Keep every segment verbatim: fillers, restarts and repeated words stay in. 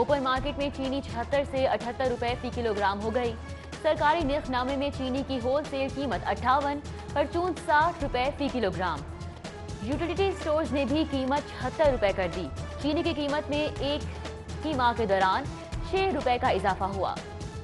Open market में चीनी छिहत्तर से अठहत्तर रुपए फी किलोग्राम हो गई। सरकारी निर्खनामे में चीनी की होलसेल कीमत अट्ठावन, परचून साठ रुपए फी किलोग्राम। यूटिलिटी स्टोर्स ने भी कीमत छिहत्तर रुपए कर दी। चीनी की कीमत में एक ही माह के दौरान छह रुपए का इजाफा हुआ।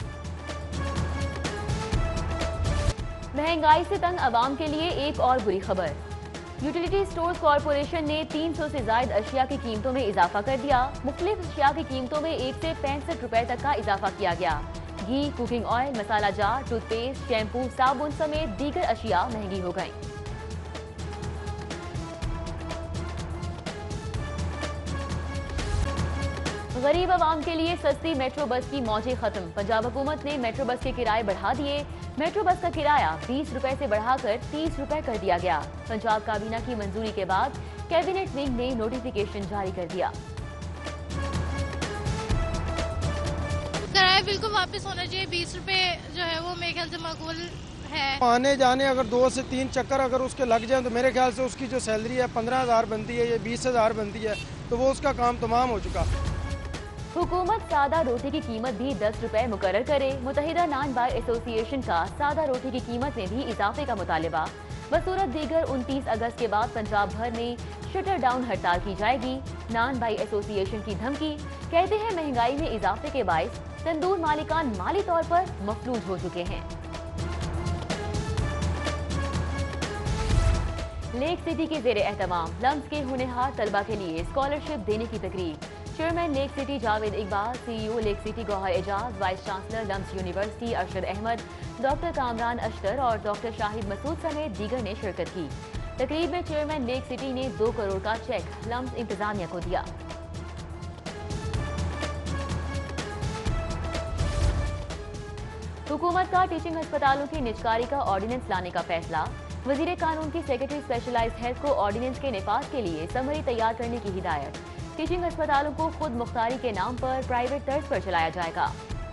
महंगाई से तंग आवाम के लिए एक और बुरी खबर। यूटिलिटी स्टोर्स कॉरपोरेशन ने तीन सौ से ज्यादा अशिया की कीमतों में इजाफा कर दिया। मुख्तलिफ अशिया की कीमतों में एक से पैंसठ रुपए तक का इजाफा किया गया। घी, कुकिंग ऑयल, मसाला जार, टूथपेस्ट, शैम्पू, साबुन समेत दीगर अशिया महंगी हो गईं। गरीब आवाम के लिए सस्ती मेट्रो बस की मौजें खत्म। पंजाब हुकूमत ने मेट्रो बस के किराए बढ़ा दिए। मेट्रो बस का किराया बीस रुपए से बढ़ाकर तीस रुपए कर दिया गया। पंजाब काबीना की मंजूरी के बाद कैबिनेट विंग ने नोटिफिकेशन जारी कर दिया। किराया बिल्कुल वापस होना चाहिए। बीस रुपए जो है वो मेरे ख्याल से मकबूल है। आने जाने अगर दो से तीन चक्कर अगर उसके लग जाए तो मेरे ख्याल से उसकी जो सैलरी है पंद्रह हजार बनती है, ये बीस हजार बनती है, तो वो उसका काम तमाम हो चुका। हुकूमत सादा रोटी की कीमत भी दस रुपए मुकर्रर करे। मुत्तहिदा नान बार एसोसिएशन का सादा रोटी की कीमत में भी इजाफे का मुतालिबा। बसूरत दीगर उनतीस अगस्त के बाद पंजाब भर में शटर डाउन हड़ताल की जाएगी। नान बाई एसोसिएशन की धमकी। कहते हैं महंगाई में इजाफे के बायस तंदूर मालिकान माली तौर पर मफलूज हो चुके हैं। लेक सिटी के जेर एहतमाम लम्स के हुनहार तलबा के लिए स्कॉलरशिप देने की तकरीब। Chairman lake city Javed Iqbal, CEO lake city Gohar Ejaz, vice chancellor LUMS university Arshad Ahmad, doctor Kamran Akhtar और डॉक्टर शाहिद मसूद समेत दीगर ने शिरकत की। तकरीब में चेयरमैन लेक सिटी ने दो करोड़ का चेक लम्स इंतजामिया को दिया। हुकूमत का टीचिंग अस्पतालों की निजकारी का ऑर्डिनेंस लाने का फैसला। वजीर कानून की सेक्रेटरी स्पेशलाइज्ड हेल्थ को ऑर्डिनेंस के निफाज के लिए समरी तैयार करने की हिदायत। टीचिंग अस्पतालों को खुद मुख्तारी के नाम पर प्राइवेट तर्ज पर चलाया जाएगा।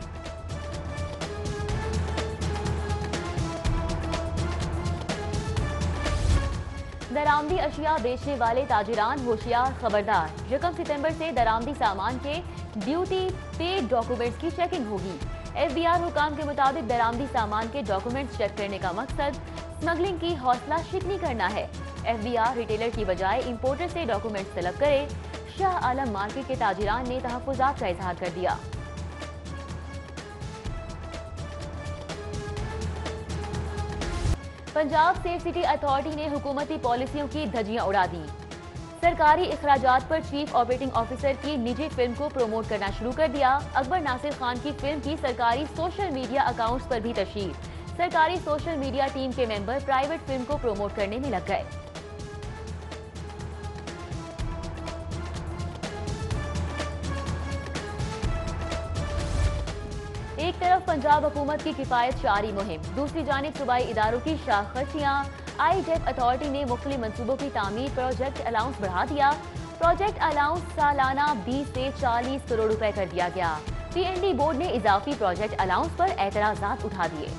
दरामदी अशिया बेचने वाले ताजिरान होशियार, खबरदार। यकम सितंबर से दरामदी सामान के ड्यूटी पेड डॉक्यूमेंट्स की चेकिंग होगी। एफबीआर हुकाम के मुताबिक दरामदी सामान के डॉक्यूमेंट्स चेक करने का मकसद स्मगलिंग की हौसला शिकनी करना है। एफबीआर रिटेलर की बजाय इंपोर्टर से डॉक्यूमेंट्स तलब करे। शाह आलम मार्केट के ताजिरान ने तहफ्फुजात का इजहार कर दिया। पंजाब सेफ सिटी अथॉरिटी ने हुकूमती पॉलिसियों की धज्जियां उड़ा दी। सरकारी इखराजात पर चीफ ऑपरेटिंग ऑफिसर की निजी फिल्म को प्रमोट करना शुरू कर दिया। अकबर नासिर खान की फिल्म की सरकारी सोशल मीडिया अकाउंट्स पर भी तशहीर। सरकारी सोशल मीडिया टीम के मेंबर प्राइवेट फिल्म को प्रमोट करने में लग गए। एक तरफ पंजाब हुकूमत की किफायत शारी मुहिम, दूसरी जानिब सूबाई इदारों की शाख खर्चियां। आई डेफ अथॉरिटी ने मुख्तलिफ मंसूबों की तामीर प्रोजेक्ट अलाउंस बढ़ा दिया। प्रोजेक्ट अलाउंस सालाना बीस से चालीस करोड़ रुपए कर दिया गया। पीएनडी बोर्ड ने इजाफी प्रोजेक्ट अलाउंस पर एतराजात उठा दिए।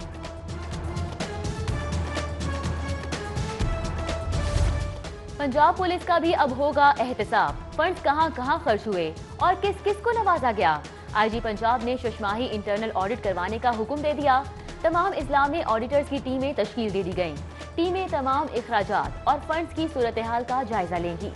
पंजाब पुलिस का भी अब होगा एहतसाब। फंड्स कहां कहां खर्च हुए और किस किस को नवाजा गया। आईजी पंजाब ने शशमाही इंटरनल ऑडिट करवाने का हुक्म दे दिया। तमाम इस्लामी ऑडिटर्स की टीमें तश्कील दे दी गईं। टीमें तमाम इखराजात और फंड्स की सूरत हाल का जायजा लेंगी।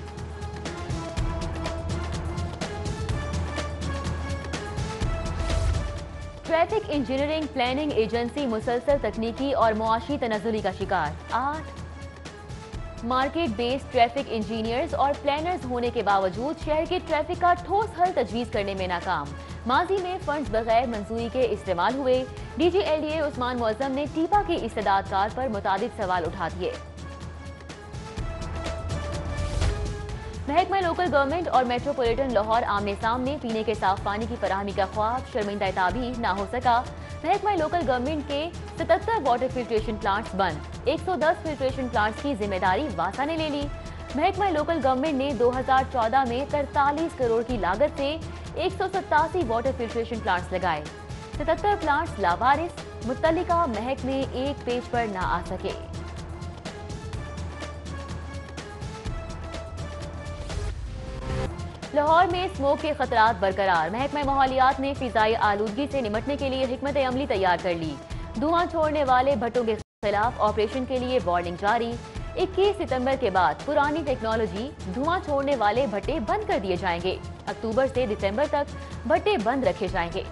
ट्रैफिक इंजीनियरिंग प्लानिंग एजेंसी मुसलसल तकनीकी और मुआशी तनज़्ज़ुली का शिकार। आठ मार्केट बेस्ड ट्रैफिक इंजीनियर्स और प्लानर्स होने के बावजूद शहर के ट्रैफिक का ठोस हल तजवीज़ करने में नाकाम। माजी में फंड्स बगैर मंजूरी के इस्तेमाल हुए। डीजी एलडीए उस्मान मुअज्जम ने टीपा की इस्तेदाद कार पर मुतादिद सवाल उठा दिए। महकमा लोकल गवर्नमेंट और मेट्रोपॉलिटन लाहौर आमने सामने पीने के साफ पानी की फराहमी का ख्वाब शर्मिंदा ताबीर ना हो सका। महकमा लोकल गवर्नमेंट के सतहत्तर वाटर फिल्ट्रेशन प्लांट्स बंद। एक सौ दस फिल्ट्रेशन प्लांट्स की जिम्मेदारी वासा ने ले ली। महकमा लोकल गवर्नमेंट ने दो हजार चौदह में तरतालीस करोड़ की लागत से एक सौ सत्तासी वाटर फिल्ट्रेशन प्लांट्स लगाए। सतहत्तर प्लांट्स लावारिस, मुत्तलिका महकमे एक पेज पर न आ सके। लाहौर में स्मोक के खतरात बरकरार। महकमा माहौलियात ने फिजाई आलूदगी से निपटने के लिए हिकमत अमली तैयार कर ली। धुआं छोड़ने वाले भट्टों के खिलाफ ऑपरेशन के लिए वार्निंग जारी। इक्कीस सितंबर के बाद पुरानी टेक्नोलॉजी धुआं छोड़ने वाले भट्टे बंद कर दिए जाएंगे। अक्टूबर से दिसंबर तक भट्टे बंद रखे जाएंगे।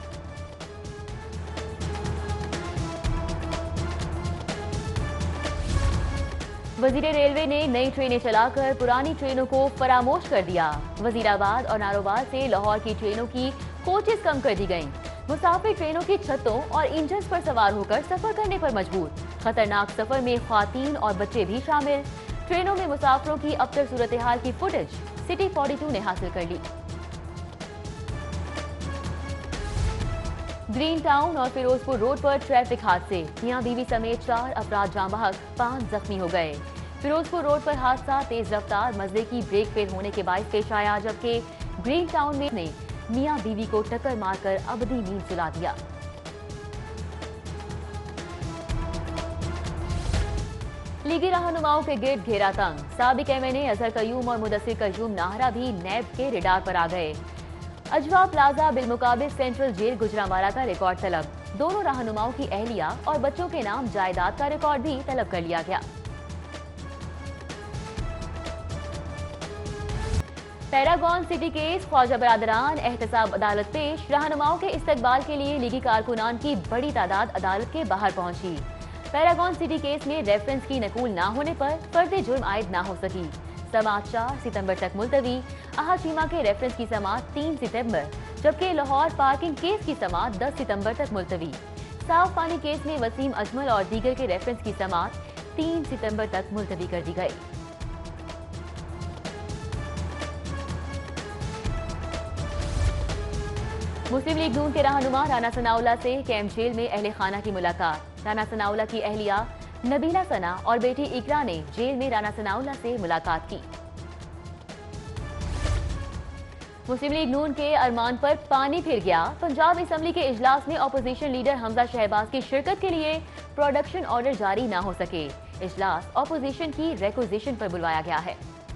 वजीर रेलवे ने नई ट्रेनें चलाकर पुरानी ट्रेनों को फरामोश कर दिया। वजीराबाद और नारोबाद से लाहौर की ट्रेनों की कोचेस कम कर दी गईं। मुसाफिर ट्रेनों की छतों और इंजन पर सवार होकर सफर करने पर मजबूर। खतरनाक सफर में ख्वातीन और बच्चे भी शामिल। ट्रेनों में मुसाफिरों की अबतर सूरत हाल की फुटेज सिटी बयालीस ने हासिल कर ली। ग्रीन टाउन और फिरोजपुर रोड पर ट्रैफिक हादसे। मियां बीवी समेत चार अफराद जाँ बहक, पांच जख्मी हो गए। फिरोजपुर रोड पर हादसा तेज रफ्तार मजदे की ब्रेक फेल होने के बायस पेश आया, जबकि ग्रीन टाउन में ने मियां बीवी को टक्कर मारकर अबदी नींद सुला दिया। लीगी रहनुमाओं के गिर्द घेरा तंग। साबिक M N A Azhar Qayyum और मुदस्सिर कयूम नाहरा भी नैब के रिडार पर आ गए। अजवा प्लाजा बिलमुकाबिल सेंट्रल जेल गुजरांवाला का रिकॉर्ड तलब। दोनों रहनुमाओं की अहलिया और बच्चों के नाम जायदाद का रिकॉर्ड भी तलब कर लिया गया। पैरागॉन सिटी केस, ख्वाजा बरादरान एहतसाब अदालत पेश। रहनुमाओं के इस्तकबाल के लिए लीगी कारकुनान की बड़ी तादाद अदालत के बाहर पहुंची। पैरागॉन सिटी केस में रेफरेंस की नकूल न होने पर फर्द जुर्म आयद न हो सकी। समाअत चार सितंबर तक मुलतवी। अहाशीमा के रेफरेंस की समाअत तीन सितंबर, जबकि लाहौर पार्किंग केस की समाअत दस सितंबर तक मुलतवी। साफ पानी केस में वसीम अजमल और दीगर के रेफरेंस की समाअत तीन सितंबर तक मुलतवी कर दी गई। मुस्लिम लीग नून के रहनुमा राना सनाउल्लाह से कैंप जेल में अहले खाना की मुलाकात। राना सनाउल्लाह की अहलिया नबीला सना और बेटी इकरा ने जेल में राना सनाउल्लाह से मुलाकात की। मुस्लिम लीग नून के अरमान पर पानी फिर गया। पंजाब असम्बली के इजलास में अपोजिशन लीडर हमजा शहबाज की शिरकत के लिए प्रोडक्शन ऑर्डर जारी न हो सके। इजलास अपोजिशन की रिक्वेजिशन पर बुलवाया गया है।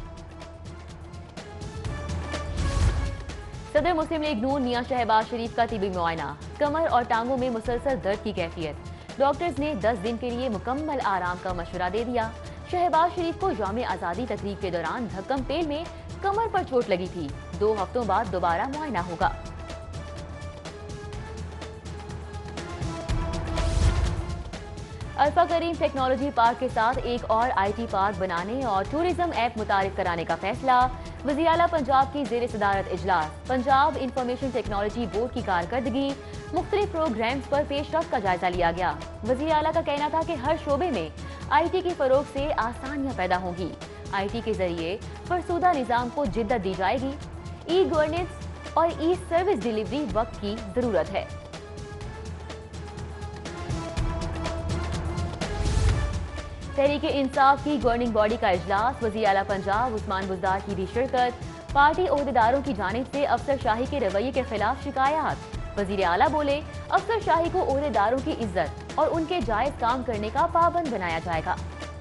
सदर मुस्लिम लीग नून मियां शहबाज शरीफ का तिबी मुआयना। कमर और टांगों में मुसलसल दर्द की कैफियत। डॉक्टर्स ने दस दिन के लिए मुकम्मल आराम का मशवरा दे दिया। शहबाज शरीफ को यौम आज़ादी तकरीब के दौरान धक्कम पेल में कमर पर चोट लगी थी। दो हफ्तों बाद दोबारा मुआयना होगा। अल्फा करीम टेक्नोलॉजी पार्क के साथ एक और आईटी पार्क बनाने और टूरिज्म ऐप मुतारिफ कराने का फैसला। वज़ीर आला पंजाब की ज़ेर सदारत इजलास। पंजाब इंफॉर्मेशन टेक्नोलॉजी बोर्ड की कारकर्दगी, मुख्तलिफ प्रोग्राम्स पर पेशरफ्त का जायजा लिया गया। वज़ीर आला का कहना था कि हर शोबे में आईटी के फरोग से आसानियां पैदा होंगी। आईटी के जरिए फरसूदा निज़ाम को जिद्दत दी जाएगी। ई गवर्नेंस और ई सर्विस डिलीवरी वक्त की जरूरत है। तहरीके इंसाफ की गवर्निंग बॉडी का इजलास। वज़ीर आला पंजाब उस्मान बुज़दार की भी शिरकत। पार्टी ओहदेदारों की जानिब से अफसरशाही के रवैये के खिलाफ शिकायत। वज़ीर आला बोले, अफसरशाही को ओहदेदारों की इज्जत और उनके जायज काम करने का पाबंद बनाया जाएगा।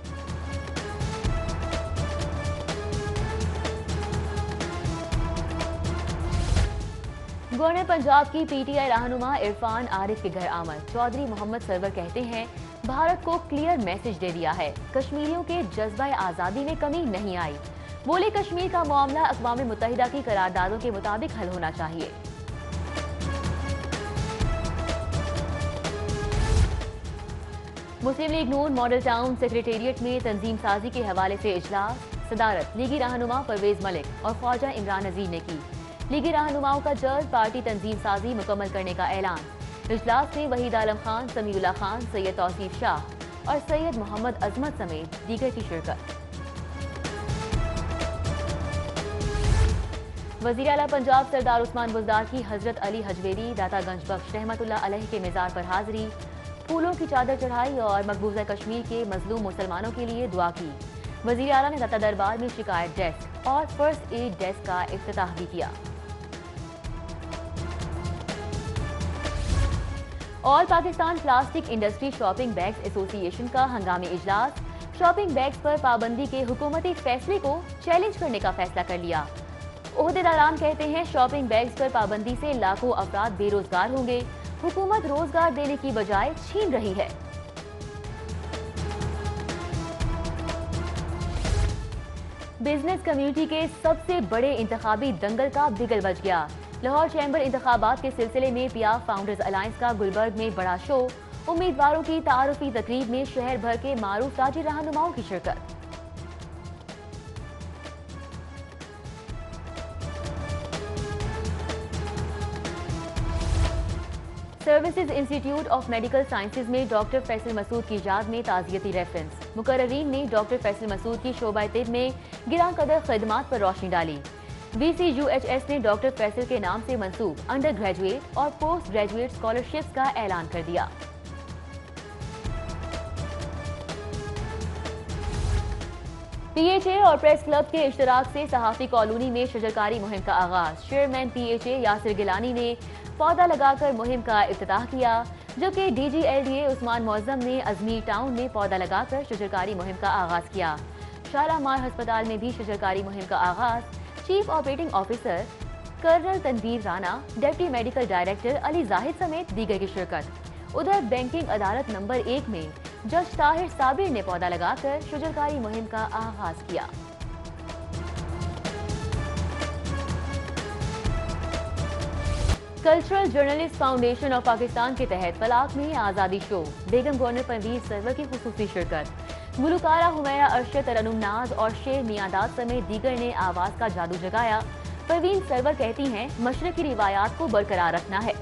गवर्नर पंजाब की पीटीआई रहनुमा इरफान आरिफ के घर आमद। चौधरी मोहम्मद सरवर कहते हैं, भारत को क्लियर मैसेज दे दिया है, कश्मीरियों के जज्बा आज़ादी में कमी नहीं आई। बोले, कश्मीर का मामला अक़वाम मुत्तहिदा की करारदादों के मुताबिक हल होना चाहिए। Muslim League Noon model town secretariat में तंजीम साजी के हवाले से इजलास। सदारत लीगी रहनुमा परवेज मलिक और ख्वाजा इमरान नज़ीर ने की। लीगी रहनुमाओं का जल्द पार्टी तंजीम साजी मुकम्मल करने का ऐलान। इजलास में वहीद आलम खान, समीउल्लाह खान, सैयद तौसीफ शाह और सैयद मोहम्मद अजमत समेत दीगर की शिरकत। वज़ीर आला पंजाब सरदार उस्मान बुज़दार की हजरत अली हजवेरी दातागंज बख्श रहमतुल्लाह अलैह के मज़ार पर हाजिरी। फूलों की चादर चढ़ाई और मकबूजा कश्मीर के मजलूम मुसलमानों के लिए दुआ की। वज़ीर आला ने दाता दरबार में शिकायत डेस्क और फर्स्ट एड डेस्क का इफ्तिताह भी किया। All Pakistan plastic industry shopping bags association का हंगामी इजलास। शॉपिंग बैग्स पर पाबंदी के हुकूमती फैसले को चैलेंज करने का फैसला कर लिया। ओहदेदारान कहते हैं शॉपिंग बैग्स पर पाबंदी से लाखों अफराद बेरोजगार होंगे। हुकूमत रोजगार देने की बजाय छीन रही है। बिजनेस कम्युनिटी के सबसे बड़े इंतखाबी दंगल का बिगल बज गया। लाहौर चैम्बर इंतखाबात के सिलसिले में पियाफ फाउंडर्स अलायंस का गुलबर्ग में बड़ा शो। उम्मीदवारों की तारुफी तकरीब में शहर भर के मारूफ ताजी रहनुमाओं की शिरकत। Services institute of medical sciences में डॉक्टर फैसल मसूद की याद में ताज़ियती रेफरेंस। मुकर्रीन ने डॉक्टर फैसल मसूद की शोबा तिब में गिरां कदर खिदमात पर रोशनी डाली। V C U H S ने डॉक्टर फैसल के नाम से मंसूब अंडर ग्रेजुएट और पोस्ट ग्रेजुएट स्कॉलरशिप्स का ऐलान कर दिया। पी एच ए और प्रेस क्लब के इश्तराक से सहाफी कॉलोनी में शजरकारी मुहिम का आगाज। Chairman P H A Yasir Gilani ने पौधा लगाकर मुहिम का इफ्तिताह किया, जबकि D G L D A Usman Moazzam ने अजमीर टाउन में पौधा लगाकर शजरकारी मुहिम का आगाज किया। शालामार अस्पताल में भी शजरकारी मुहिम का आगाज। Chief operating officer colonel Tanveer Rana, deputy medical director Ali Zahid समेत दीगर की शिरकत। उधर बैंकिंग अदालत नंबर एक में जज ताहिर साबिर ने पौधा लगाकर शजरकारी मुहिम का आगाज किया। Cultural journalist foundation of Pakistan के तहत पलाक में आज़ादी शो। बेगम गवर्नर परवीन सरवर की खुसूसी शिरकत। गुलकारा हुमैरा अरशद, तरन्नुम नाज और शेर मियांदाद समेत दीगर ने आवाज का जादू जगाया। परवीन सरवर कहती हैं मशरक की रिवायात को बरकरार रखना है।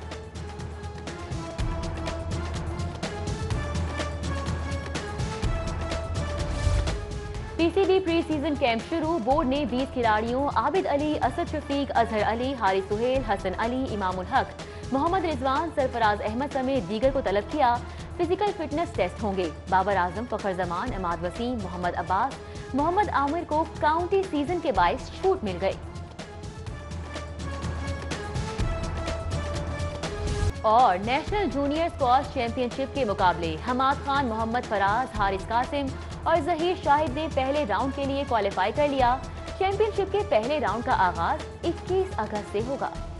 P C B pre season camp शुरू। बोर्ड ने बीस खिलाड़ियों आबिद अली, असद शफीक, अजहर अली, हारिस सुहेल, हसन अली, इमामुल हक, मोहम्मद रिजवान, सरफराज अहमद समेत दीगर को तलब किया। फिजिकल फिटनेस टेस्ट होंगे। बाबर आजम, फखर जमान, इमाद वसीम, मोहम्मद अब्बास, मोहम्मद आमिर को काउंटी सीजन के बाइस छूट मिल गई। और नेशनल जूनियर स्क्वाश चैंपियनशिप के मुकाबले हमाद खान, मोहम्मद फराज, हारिस कासिम और जहीर शाहिद ने पहले राउंड के लिए क्वालिफाई कर लिया। चैंपियनशिप के पहले राउंड का आगाज इक्कीस अगस्त से होगा।